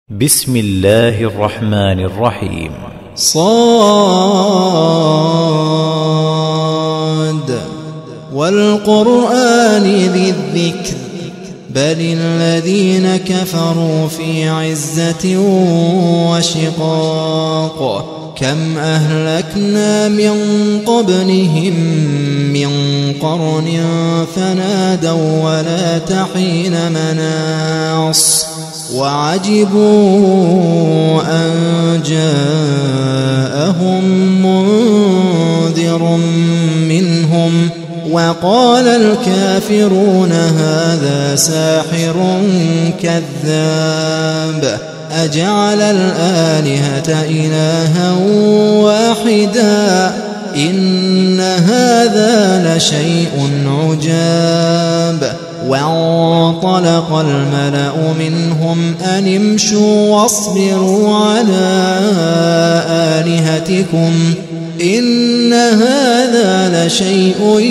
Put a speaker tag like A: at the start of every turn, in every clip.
A: بسم الله الرحمن الرحيم.
B: صاد والقرآن ذي الذكر بل الذين كفروا في عزة وشقاق كم أهلكنا من قبلهم من قرن فنادوا ولا حين مناص وعجبوا أن جاءهم منذر منهم وقال الكافرون هذا ساحر كذاب أجعل الآلهة إلها واحدا إن هذا لشيء عجاب وانطلق الملأ منهم أن امشوا واصبروا على آلهتكم إن هذا لشيء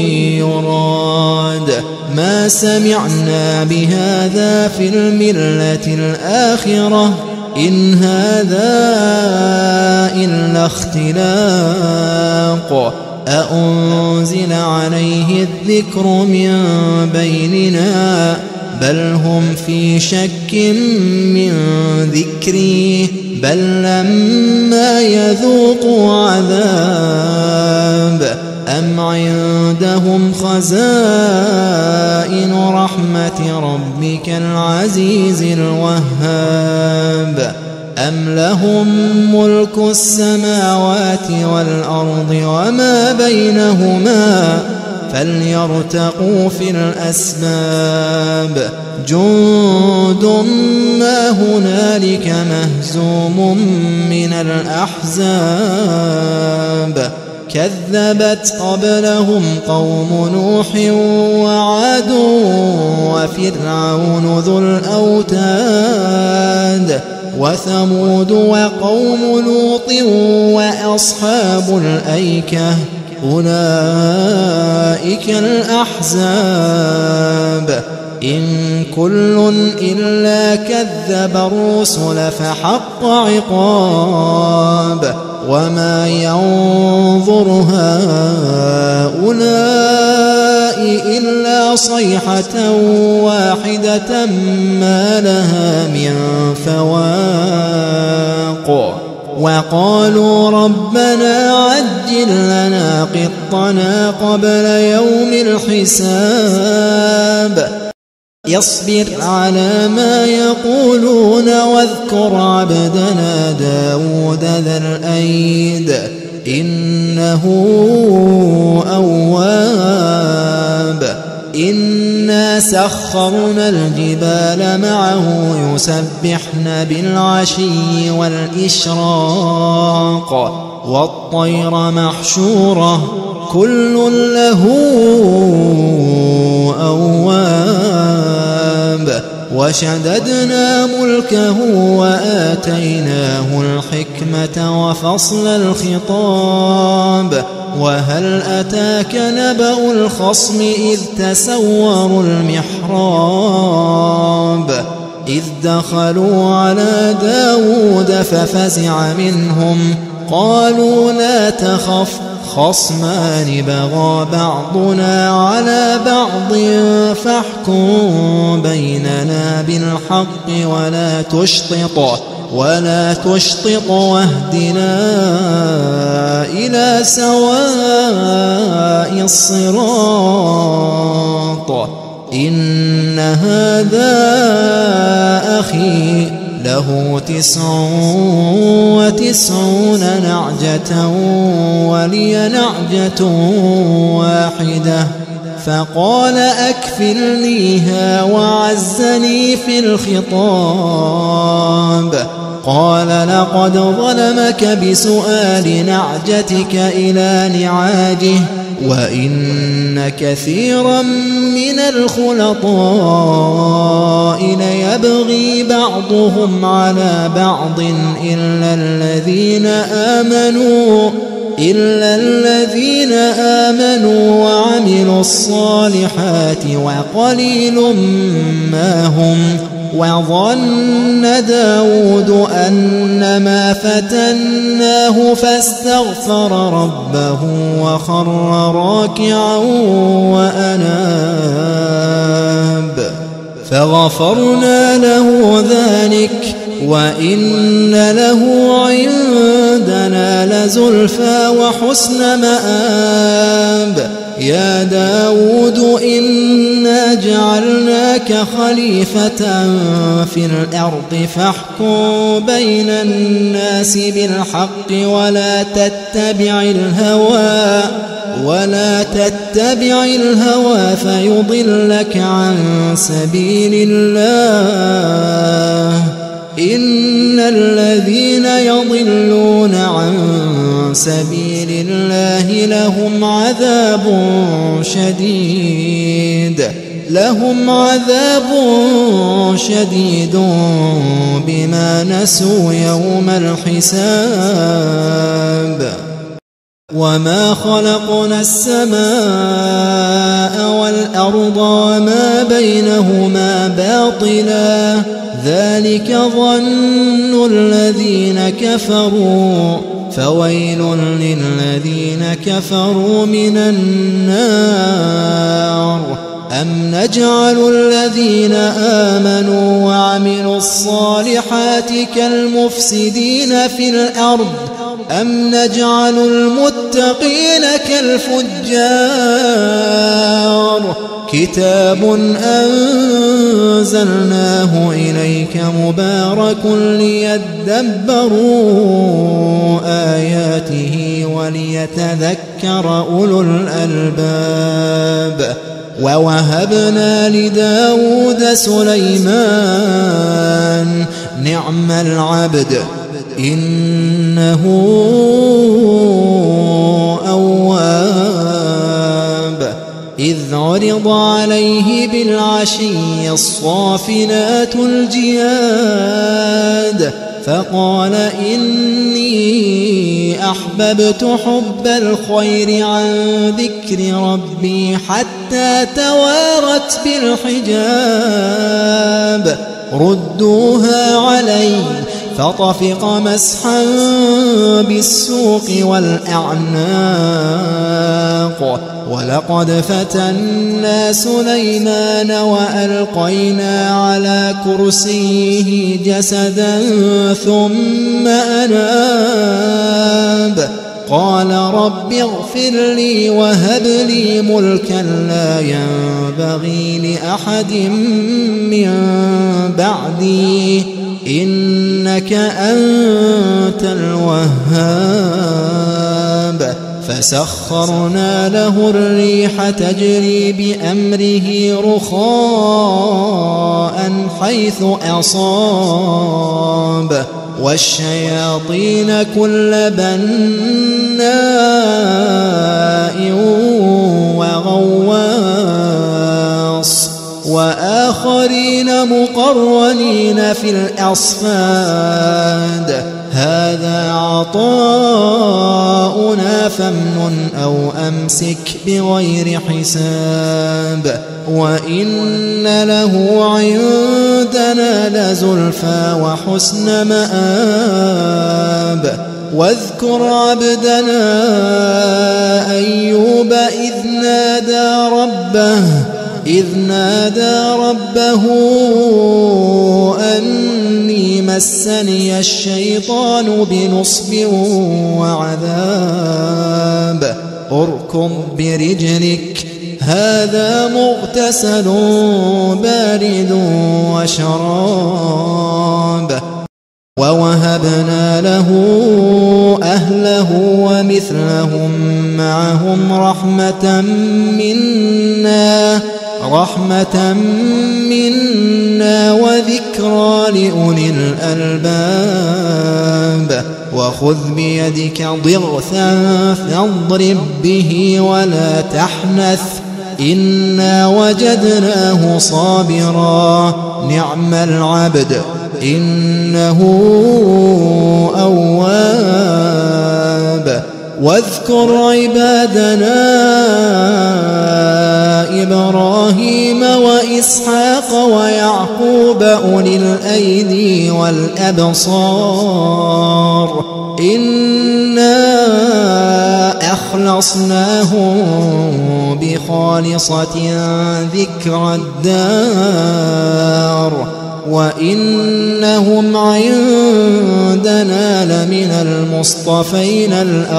B: يراد ما سمعنا بهذا في الملة الآخرة إن هذا إلا اختلاق أأنزل عليه الذكر من بيننا بل هم في شك من ذكري بل لما يذوقوا عذاب أم عندهم خزائن رحمة ربك العزيز الوهاب أم لهم ملك السماوات والأرض وما بينهما فليرتقوا في الأسباب جند ما هنالك مهزوم من الأحزاب كذبت قبلهم قوم نوح وعاد وفرعون ذو الأوتاد وثمود وقوم لوط وأصحاب الأيكة أولئك الأحزاب إن كل إلا كذب الرسل فحق عقاب وما ينظر هؤلاء إلا صيحة واحدة ما لها من فواق وقالوا ربنا عجل لنا قطنا قبل يوم الحساب يصبر على ما يقولون واذكر عبدنا داود ذا الأيد إنه أواب إنا سخرنا الجبال معه يسبحن بالعشي والإشراق والطير محشورة كل له أواب وشددنا ملكه وآتيناه الحكمة وفصل الخطاب وهل أتاك نبأ الخصم إذ تسوروا المحراب إذ دخلوا على داود ففزع منهم قالوا لا تخف خصمان بغى بعضنا على بعض فاحكم بيننا بالحق ولا تشطط واهدنا إلى سواء الصراط إن هذا أخي له 99 نعجة ولي نعجة واحدة فقال أكفلنيها وعزني في الخطاب قال لقد ظلمك بسؤال نعجتك إلى نعاجه وإن كثيرا من الخلطاء ليبغي بعضهم على بعض إلا الذين آمنوا وعملوا الصالحات وقليل ما هم وظن داود أنما فتناه فاستغفر ربه وخر راكعا وأناب فغفرنا له ذلك وإن له عندنا لزلفى وحسن مآب يا داود إنا جعلناك خليفة في الأرض فاحكم بين الناس بالحق ولا تتبع الهوى فيضلك عن سبيل الله إن الذين يضلون عن سبيل الله لهم عذاب شديد بما نسوا يوم الحساب وما خلقنا السماء والأرض وما بينهما باطلا ذلك ظن الذين كفروا فويل للذين كفروا من النار أم نجعل الذين آمنوا وعملوا الصالحات كالمفسدين في الأرض أم نجعل المتقين كالفجار كتاب أنزلناه إليك مبارك ليدبروا آياته وليتذكر أولو الألباب ووهبنا لداود سليمان نعم العبد إنه أواب إذ عرض عليه بالعشي الصافنات الجياد فقال إني أحببت حب الخير عن ذكر ربي حتى توارت بالحجاب ردوها علي فطفق مسحا بالسوق والأعناق ولقد فتنا سليمان وألقينا على كرسيه جسدا ثم أناب قال رب اغفر لي وهب لي ملكا لا ينبغي لأحد من بعدي إنك أنت الوهاب فسخرنا له الريح تجري بأمره رخاء حيث أصاب والشياطين كل بناء وغواص وآخرين مقرنين في الأصفاد هذا عطاؤنا فامنن أو أمسك بغير حساب وإن له عندنا لزلفى وحسن مآب واذكر عبدنا أيوب إذ نادى ربه أني مسني الشيطان بنصب وعذاب اركض برجلك هذا مغتسل بارد وشراب ووهبنا له أهله ومثلهم معهم رحمة منا وذكرى لأولي الألباب وخذ بيدك ضغثا فاضرب به ولا تحنث إنا وجدناه صابرا نعم العبد إنه أواب واذكر عبادنا إبراهيم وإسحاق ويعقوب أولي الأيدي والأبصار إنا أخلصناهم بخالصة ذكر الدار وإنهم عندنا لمن المصطفين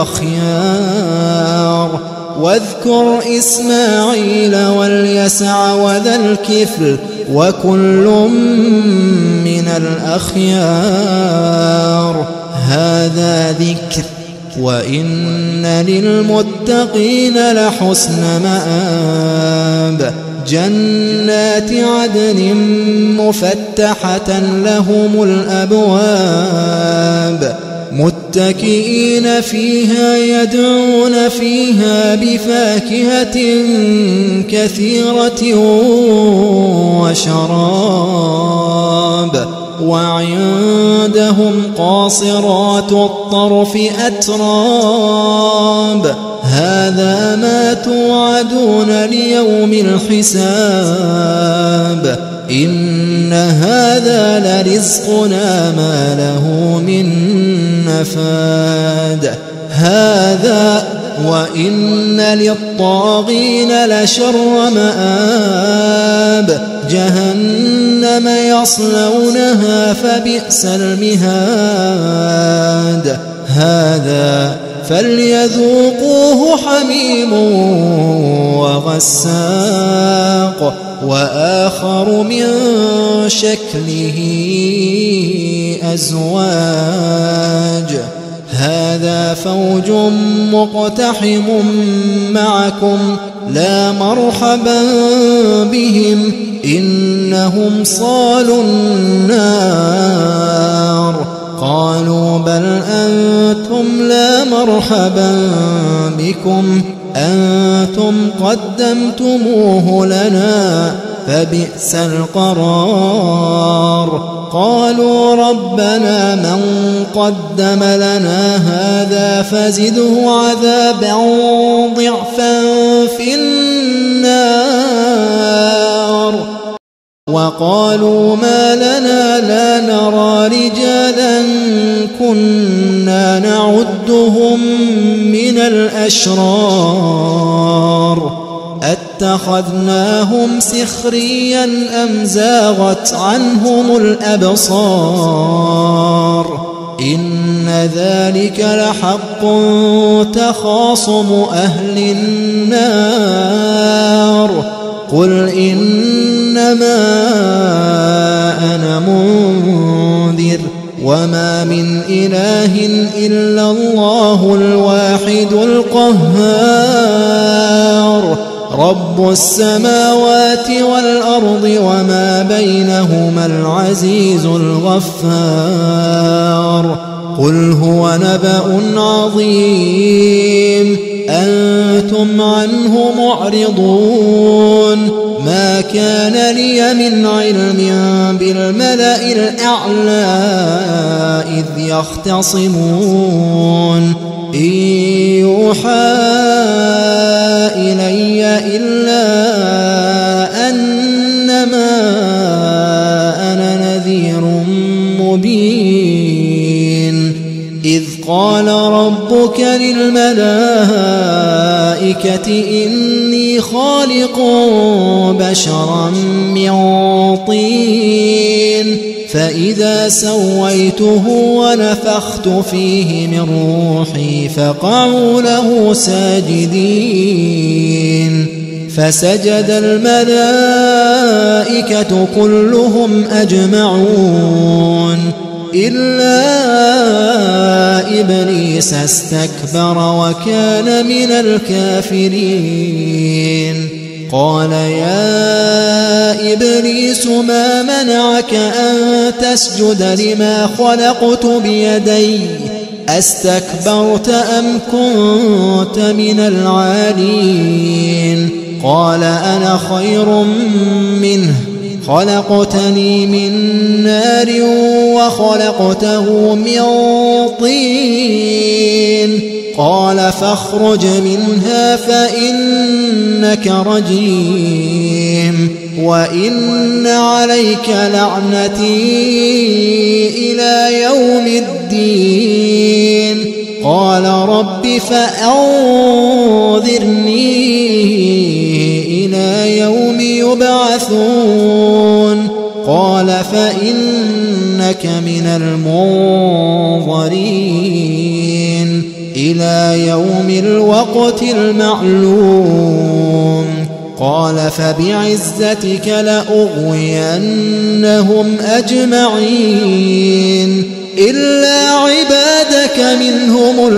B: الأخيار واذكر إسماعيل واليسع وذا الكفل وكل من الأخيار هذا ذكر وإن للمتقين لحسن مآب جنات عدن مفتحة لهم الأبواب متكئين فيها يدعون فيها بفاكهة كثيرة وشراب وعندهم قاصرات الطرف أتراب هذا ما توعدون ليوم الحساب إن هذا لرزقنا ما له من نفاد هذا وإن للطاغين لشر مآب جهنم يصلونها فبئس المهاد هذا فليذوقوه حميم وغساق وآخر من شكله أزواج هذا فوج مقتحم معكم لا مرحبا بهم إنهم صالوا النار قالوا بل أنتم لا مرحبا بكم أنتم قدمتموه لنا فبئس القرار قالوا ربنا من قدم لنا هذا فزده عذابا ضعفا في النار وقالوا ما لنا لا نرى رجالا كنا نعدهم من الأشرار اتخذناهم سخريا أم زاغت عنهم الأبصار إن ذلك لحق تخاصم أهل النار قل إنما أنا منذر وما من إله إلا الله الواحد القهار رب السماوات والأرض وما بينهما العزيز الغفار قل هو نبأ عظيم أنتم عنه معرضون ما كان لي من علم بالملأ الأعلى إذ يختصمون إن يوحى إلي إلا أنما أنا نذير مبين إذ قال ربك للملائكة إني خالق بشرا من طين فإذا سويته ونفخت فيه من روحي فقعوا له ساجدين فسجد الملائكة كلهم أجمعون إلا إبليس استكبر وكان من الكافرين قال يا إبليس ما منعك أن تسجد لما خلقت بيدي أستكبرت أم كنت من العالين قال أنا خير منه خلقتني من نار وخلقته من طين قال فاخرج منها فإنك رجيم وإن عليك لعنتي إلى يوم الدين قال رب فأنظرني إلى يوم يبعثون قال فإنك من المنظرين إلى يوم الوقت المعلوم قال فبعزتك لأغوينهم أجمعين إلا عبادك منهم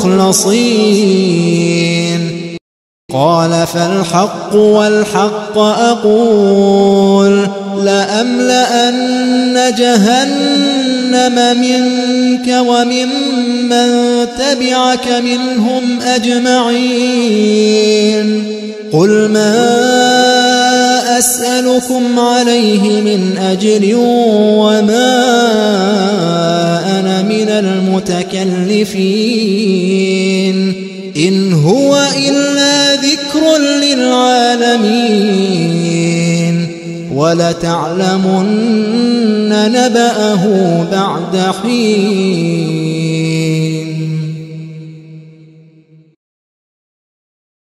B: المخلصين قال فالحق والحق أقول لأملأن جهنم منك وممن تبعك منهم أجمعين قل ما أسألكم عليه من أجر وما أنا من المتكلفين إن هو إلا ذكر للعالمين ولتعلمن نبأه بعد حين